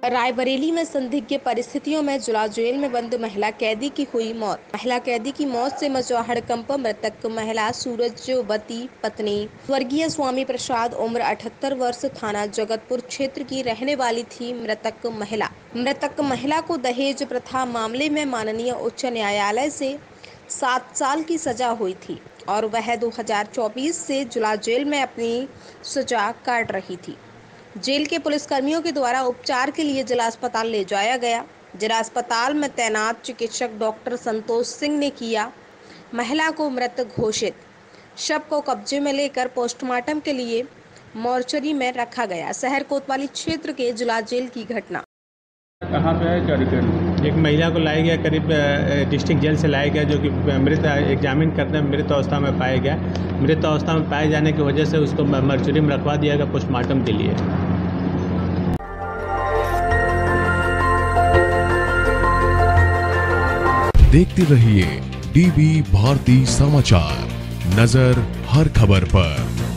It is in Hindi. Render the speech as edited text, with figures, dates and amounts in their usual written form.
रायबरेली में संदिग्ध परिस्थितियों में जिला जेल में बंद महिला कैदी की हुई मौत। महिला कैदी की मौत से मचा हड़कंप। मृतक महिला सूरजवती पत्नी स्वर्गीय स्वामी प्रसाद, उम्र 78 वर्ष, थाना जगतपुर क्षेत्र की रहने वाली थी। मृतक महिला को दहेज प्रथा मामले में माननीय उच्च न्यायालय से 7 साल की सजा हुई थी और वह 2024 से जिला जेल में अपनी सजा काट रही थी। जेल के पुलिसकर्मियों के द्वारा उपचार के लिए जिला अस्पताल ले जाया गया। जिला अस्पताल में तैनात चिकित्सक डॉक्टर संतोष सिंह ने किया महिला को मृत घोषित। शव को कब्जे में लेकर पोस्टमार्टम के लिए मोर्चरी में रखा गया। शहर कोतवाली क्षेत्र के जिला जेल की घटना। कहाँ पे है, क्या रिकॉर्ड? एक महिला को लाया गया, करीब डिस्ट्रिक्ट जेल से लाया गया, जो कि मृत एग्जामिन करते में मृत अवस्था में पाया गया। मृत अवस्था में पाए जाने की वजह से उसको मर्चुरी में रखवा दिया गया पोस्टमार्टम के लिए। देखते रहिए डीवी भारती समाचार, नजर हर खबर पर।